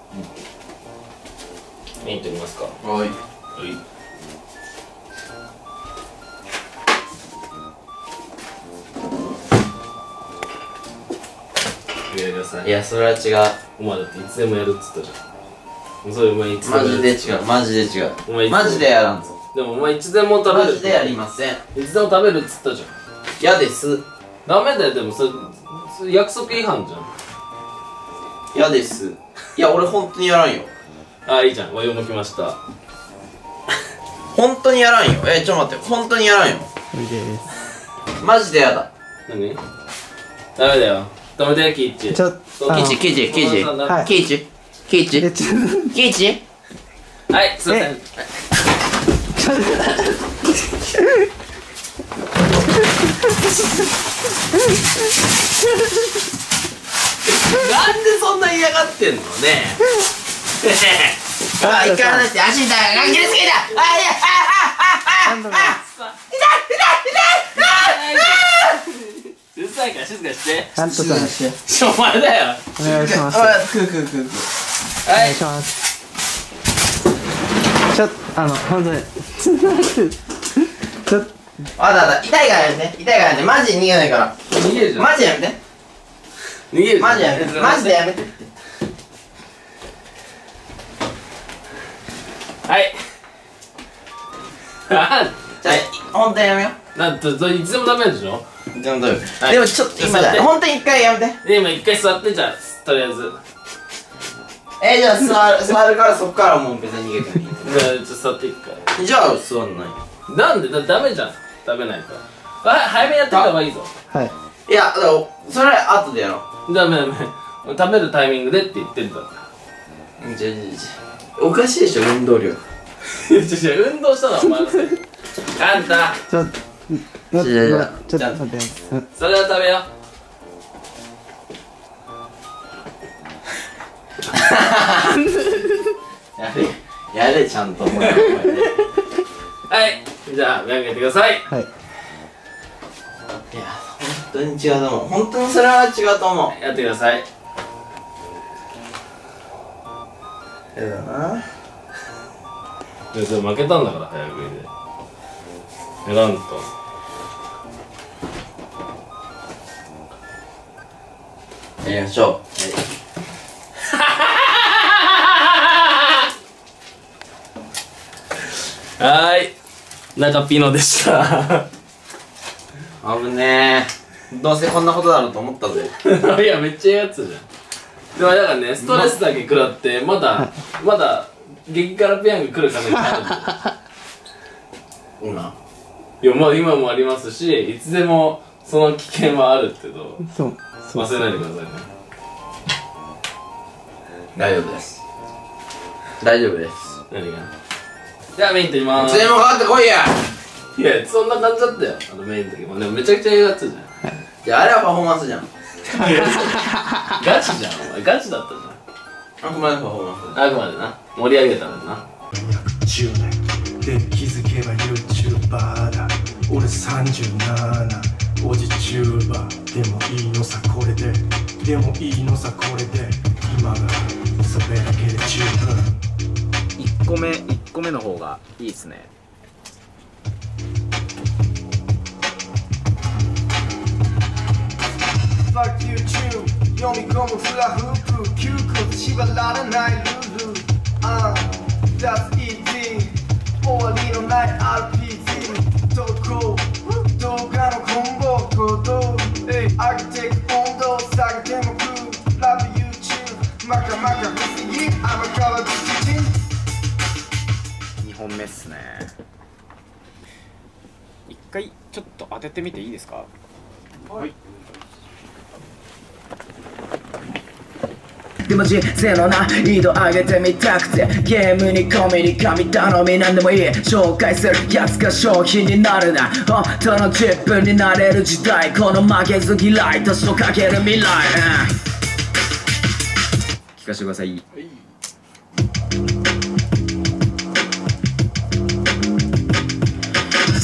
メイン取りますか。 はい。 やりなさい。 いや、それは違う。 お前だっていつでもやるっつったじゃん。それお前いつでもマジで違う、マジで違う。 お前マジでやらんぞ。 でもお前いつでも食べる。 マジでやりません。 いつでも食べるっつったじゃん。 嫌です。 ダメだよ。でもそれ約束違反じゃん。 嫌です。いや、俺本当にやらんよ。 あ、いいじゃん。和洋も来ました。 本当にやらんよ。ちょっと待って、本当にやらんよ。 無理です。 マジでやだ。 何？ダメだよ。止めて、キッチ。 ちょっとキイチ、キイチ、キイチ、 はいキイチ、キイチ、キイチ。 はい、すいません。 なんでそんな嫌がってんのね。 あ、いかないって足痛い。あ、切れすぎだ。あ、いや、 うるさいから静かにして。 カントさんお前だよ。 お願いします。 くくくく。 お願いします。ちょっと本当にちょっとあだだ、痛いからやめて。痛いからやめて。マジで逃げないから。 逃げるじゃん。 マジでやめて。 逃げるじゃん。 マジでやめて。マジでやめて。 はい。 じゃあ、本当にやめよなんと、それいつでもダメでしょ。 う。でもどうよ。 はいでもちょっと今座ってだ。本当に一回やめて。 で、今一回座ってじゃあ、とりあえず。 じゃあ座るからそっからもう別に逃げてもいい。 じゃあ、ちょっと座っていくかじゃあ座んない。 ら。なんでダメじゃん。食べないと。早めにやってた方がいいぞ。 はい。 いや、だからそれは後でやろダメ。食べるタイミングでって言ってんだかう。おかしいでしょ、運動量。 ら。運動したのはお前のせい。あんた、 ちょっと待って。 それは食べよやれちゃんと。 う。はい。じゃあ、目開けてください。 はい。 いや、本当に違うと思う。本当にそれは違うと思う。 やってください。 やだな。 で負けたんだから、早食いで。なんと。 やりましょはーい。中ピノでした。 う。危ねえ。どうせこんなことだろうと思ったぜ。 いや、めっちゃいいやつじゃん。でもだからね、ストレスだけ食らって、まだ激辛ペヤング来る可能性あるんだよ。 今。 いや、まあ今もありますし、いつでもその危険はあるけど、 そう忘れないでくださいね。 大丈夫です。大丈夫です。 何が？じゃあメイン取りまーす。 いつでもかかってこいや。 いや、そんな感じだったよ。メインの時も。でもめちゃくちゃいいやつじゃん。 いや、あれはパフォーマンスじゃん。 ガチじゃん、お前。ガチだったじあくまでパフォーマンス。 ゃん。あくまでな。盛り上げたんだな。 10年で気づけば YouTuber だ俺37おじチューバーでもいいのさこれででもいいのさこれで今がそれだけで十分 1個目の方がいいっすね。 Fuck YouTube 読み込むフラフープ窮屈縛られないルールThat's easy 終わりのない RPG 投稿動画のコンボ行動上げてく温度下げてもく Love YouTube マカマカ不思議甘川美人 2本目っすね。一回ちょっと当ててみていいですか？ はいでも人生の難易度上げてみたくてゲームにコミに神頼みなんでもいい紹介するやつが商品になるな本当の自分になれる時代この負けず嫌い年をかける未来聞かせてください。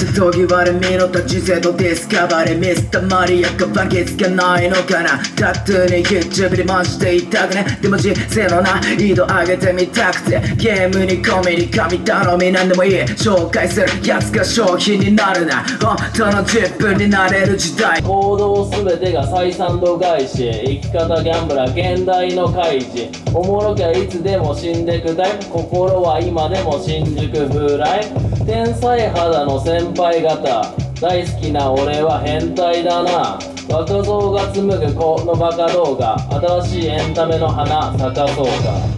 瀬戸際で見ろた人生とディスカバリーミスターマリアかバケツがないのかなタトゥーに唇回していたくねでも人生の難易度上げてみたくてゲームにコメディ神頼みなんでもいい紹介するやつが商品になるな本当の自分になれる時代行動すべてが採算度外視生き方ギャンブラー現代の開示おもろきゃいつでも死んでくタイプ心は今でも新宿ブライ天才肌の先輩方大好きな俺は変態だな若造が紡ぐこのバカ動画新しいエンタメの花咲かそうか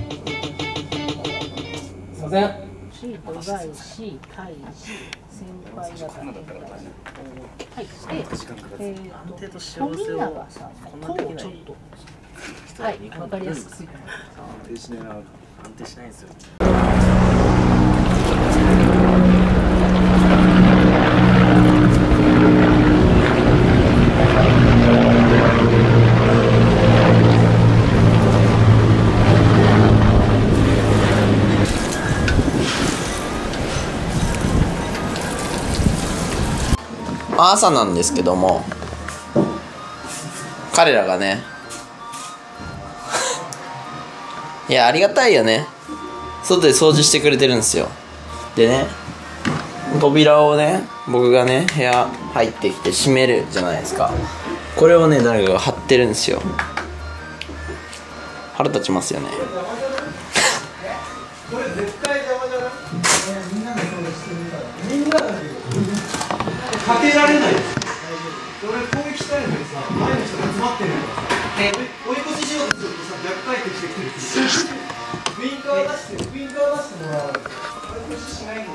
すいませんし、度外視、開示、先輩方はい、で、富永さんとちょっとはい、わかりやすくついてます安定しないんですよ。 朝なんですけども彼らがねいやありがたいよね外で掃除してくれてるんですよでね扉をね僕がね部屋入ってきて閉めるじゃないですかこれをね誰かが貼ってるんですよ腹立ちますよねこれ絶対邪魔じゃない？みんなでそうしてるからみんなだけどかけられないです俺攻撃したいのにさ前の人が詰まってるからさ追い越ししようとするとさ逆回転してくるウインカー出してもらう追い越ししないんだよ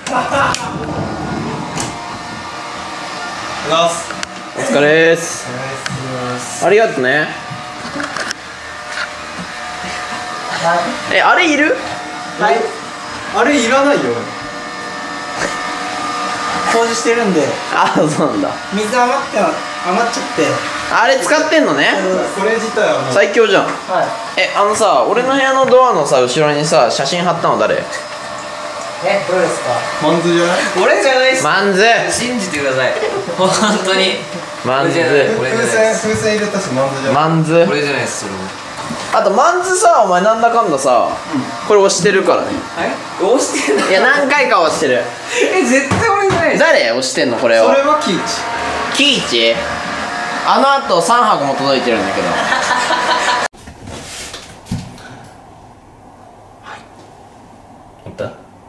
お疲れーすありがとねあれいる？ はいあれいらないよ掃除してるんでああそうなんだ水余っちゃってあれ使ってんのねこれ自体はもう最強じゃんはいさ俺の部屋のドアのさ後ろにさ写真貼ったの誰？ どうですかマンズじゃない俺じゃないっすマンズ信じてください本当にマンズ風船入れたしマンズじゃないマンズこれじゃないですそれもあとマンズさお前なんだかんださこれ押してるからね押してんのいや何回か押してる絶対俺じゃない誰押してんのこれをそれはキーチキイチあのあと3箱も届いてるんだけどあった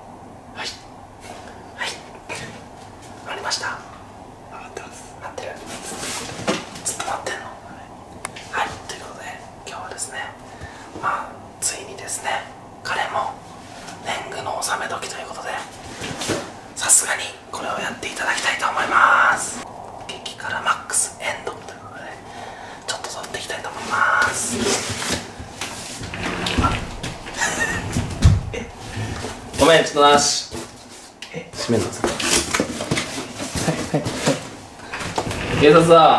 ありましたなってますなってるずっとなってんのはいということで今日はですねまあついにですね彼も年貢の納め時ということでさすがにこれをやっていただきたいと思います激辛マックスエンドということでちょっと撮っていきたいと思いますごめんちょっとなし閉めんのさ警察さ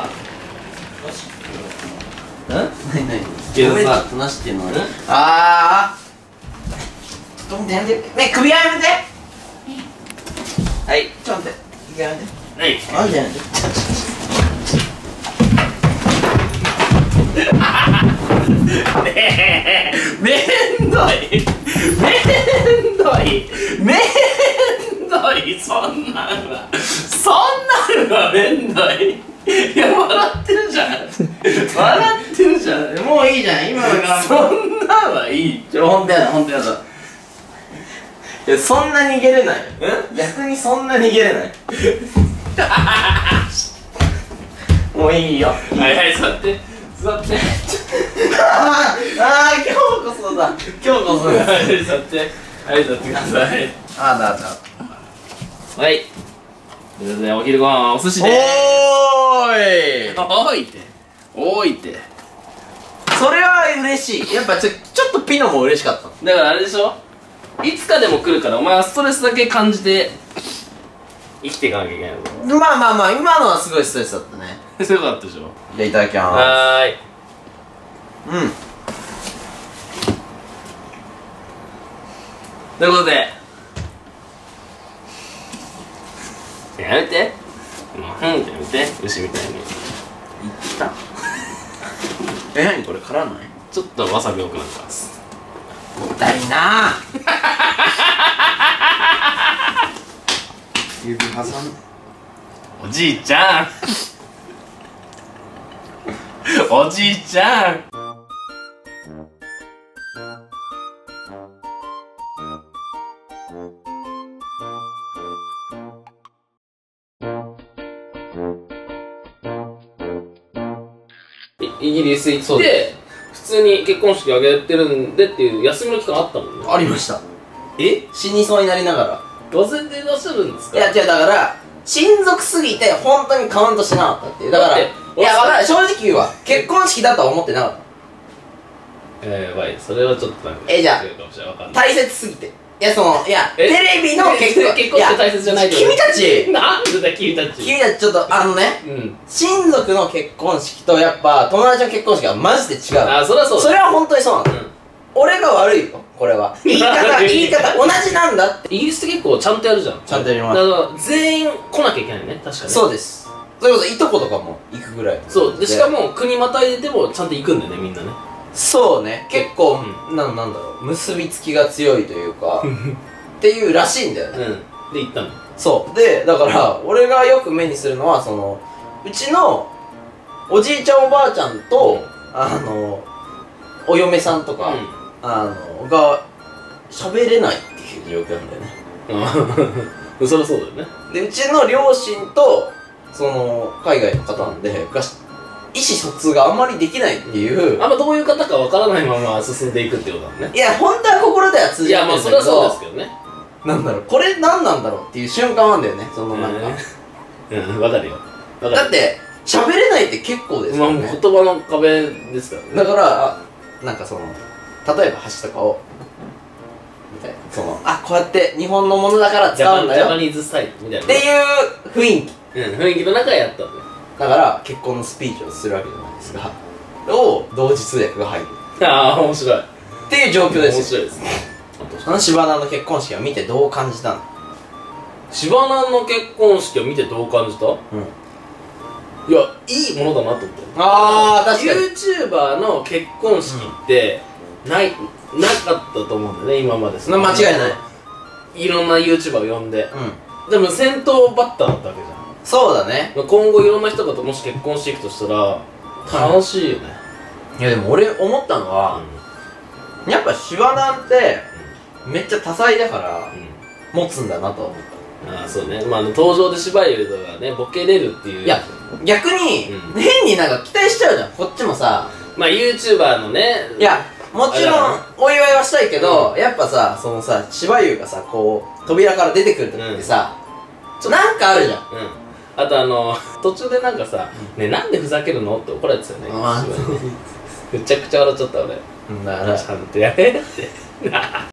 警察さとなしっていうのはあちょっと待ってやめてね首はやめてはいちょっと待って首やめてはいマジでやめてねえめんどいそんなんはめんどいいや笑ってるじゃんもういいじゃん今のがそんなんはいいほんとやだいやそんな逃げれない逆にそんな逃げれないもういいよはい座ってああ今日こそだはい座ってくださいあだはいということでお昼ご飯はお寿司でおーいってそれは嬉しいやっぱちょっとピノも嬉しかっただからあれでしょいつかでも来るからお前はストレスだけ感じて生きていかなきゃいけないのまあ今のはすごいストレスだったねそういうことだったでしょじゃあいただきまはーいすということでやめてもうってやめて牛みたいに。 いった何これ辛ない？ ちょっとわさび多くなってます。 もったいな指挟んでおじいちゃんおじいちゃんイギリス行って普通に結婚式あげてるんでっていう休みの期間あったもんね。 ありました。死にそうになりながら。 忘れていらっしゃるんですか？ いや違う、だから親族すぎて本当にカウントしてなかったっていう。だからいや、わかる、正直言うわ、結婚式だとは思ってなかった。 やばい、それはちょっとなんかじゃあ違うかもしれない。わかんない。 大切すぎて。いや、テレビの結婚って大切じゃないってこと？ 君たちなんでだ君たちちょっと親族の結婚式とやっぱ友達の結婚式はマジで違う。 あ、それはそうだ。 それは本当にそうなの。俺が悪いよ、これは。言い方同じなんだって。 イギリスって結構ちゃんとやるじゃん。 ちゃんとやります。 だから全員来なきゃいけないね、確かに。 そうです。それこそいとことかも行くぐらい。 そうで、しかも国またいでてもちゃんと行くんだよね、みんなね。 そうね、結構なんだろう、結びつきが強いというかっていうらしいんだよね。 で行ったの。 そうで、だから俺がよく目にするのはうちのおじいちゃんおばあちゃんとお嫁さんとかが喋れないっていう状況なんだよね。 そりゃそうだよね。 でうちの両親と海外の方なんで意思疎通があんまりできないっていう、 あんまどういう方かわからないまま進んでいくってことだね。 いや本当は心では通じてるんだけど、 いやまあそれはそうですけどね。 なんだろう、これ何なんだろうっていう瞬間なんだよね、なんかわかるよ。 だって喋れないって結構ですよね。 言葉の壁ですからね。 だからなんか例えば箸とかをみたいなこうやって日本のものだから使うんだよジャパニーズスタイルみたいなっていう雰囲気、 雰囲気の中でやったんだよ。 だから結婚のスピーチをするわけじゃないですか、を同時通訳が入るああ面白いっていう状況ですよ。 面白いですね。 柴田の結婚式を見てどう感じたの？ 柴田の結婚式を見てどう感じた？いや、いいものだなと思って。 ああ、確かに YouTuber の結婚式ってなかったと思うんだよね、今まで。 間違いない。 いろんな YouTuber を呼んで、でも先頭バッターだったわけじゃん。 そうだね。 今後いろんな人がもし結婚していくとしたら楽しいよね。 いやでも俺思ったのは、やっぱ柴田ってめっちゃ多彩だから持つんだなと思った。 ああそうね、登場で芝居とかねボケれるっていう。 いや逆に変になんか期待しちゃうじゃん、こっちもさ。 YouTuber のね、 いやもちろんお祝いはしたいけど、やっぱさ芝居がさ扉から出てくる時ってさ、なんかあるじゃん。 あと途中でなんかさ「ねなんでふざけるの?」って怒られてたよね。めちゃくちゃ笑っちゃった俺。だからちゃんとやれって